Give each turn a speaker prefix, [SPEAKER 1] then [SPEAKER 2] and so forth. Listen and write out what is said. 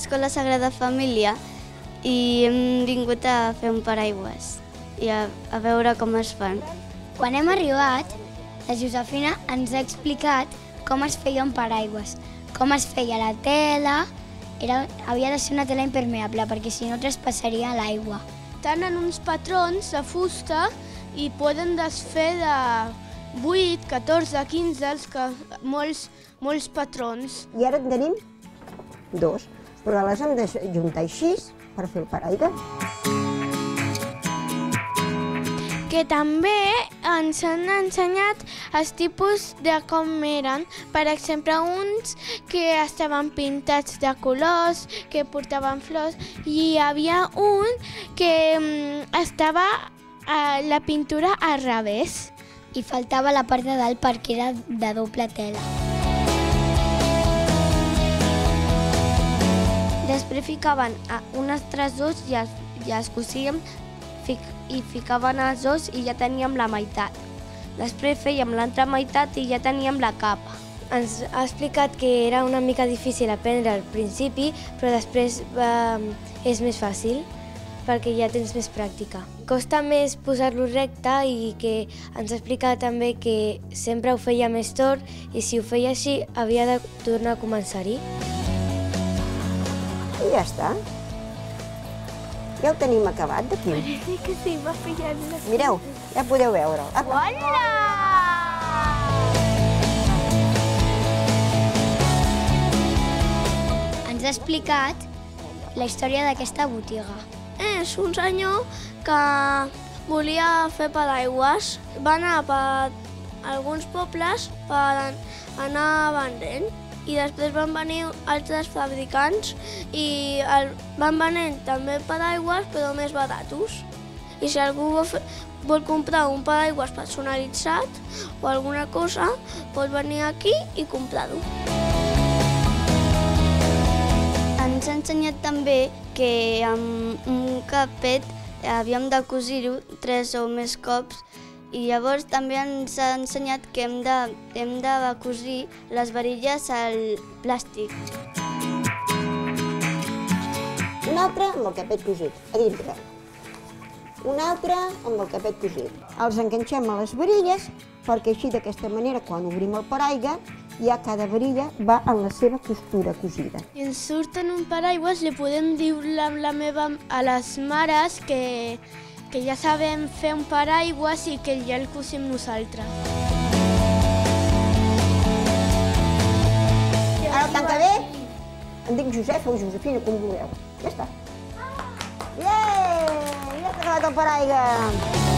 [SPEAKER 1] l'Escola Sagrada Família i hem vingut a fer un paraigües i a veure com es fan.
[SPEAKER 2] Quan hem arribat, la Josefina ens ha explicat com es feia un paraigües, com es feia la tela. Havia de ser una tela impermeable perquè si no traspassaria l'aigua.
[SPEAKER 3] Tenen uns patrons de fusta i poden desfer de 8, 14, 15, molts patrons.
[SPEAKER 4] I ara en tenim 2, però les hem de juntar així per fer el paraigua.
[SPEAKER 3] Que també ens han ensenyat els tipus de com eren. Per exemple, uns que estaven pintats de colors, que portaven flors, i hi havia un que estava la pintura al revés.
[SPEAKER 2] I faltava la part de dalt perquè era de doble tela.
[SPEAKER 1] Després ficaven uns altres dos i els cosíem i ficaven els dos i ja teníem la meitat. Després fèiem l'altra meitat i ja teníem la capa.
[SPEAKER 5] Ens ha explicat que era una mica difícil aprendre al principi, però després és més fàcil perquè ja tens més pràctica. Costa més posar-lo recte i que ens ha explicat també que sempre ho feia més tort i si ho feia així havia de tornar a començar-hi.
[SPEAKER 4] I ja està. Ja ho tenim acabat d'aquí.
[SPEAKER 3] Parece que se va pillant les...
[SPEAKER 4] Mireu, ja podeu veure'l.
[SPEAKER 3] Hola!
[SPEAKER 2] Ens ha explicat la història d'aquesta botiga.
[SPEAKER 3] És un senyor que volia fer paraigües. Va anar per alguns pobles per anar venent i després van venir altres fabricants i van venent també paraigües però més baratos. I si algú vol comprar un paraigües personalitzat o alguna cosa, pot venir aquí i comprar-ho.
[SPEAKER 1] Ens ha ensenyat també que amb un capet havíem de cosir-ho 3 o més cops i llavors també ens ha ensenyat que hem de cosir les varilles al plàstic.
[SPEAKER 4] Un altre amb el capet cosit, a dintre. Un altre amb el capet cosit. Els enganxem a les varilles perquè així d'aquesta manera quan obrim el paraigua ja cada varilla va en la seva costura cosida.
[SPEAKER 3] Si ens surten un paraigües li podem dir a les mares que ja sabem fer un paraigües i que ja el cosim nosaltres.
[SPEAKER 4] Ara el tanca bé? Em dic Josep o Josefina, com vulgueu. Ja està. Ja s'ha acabat el paraigua!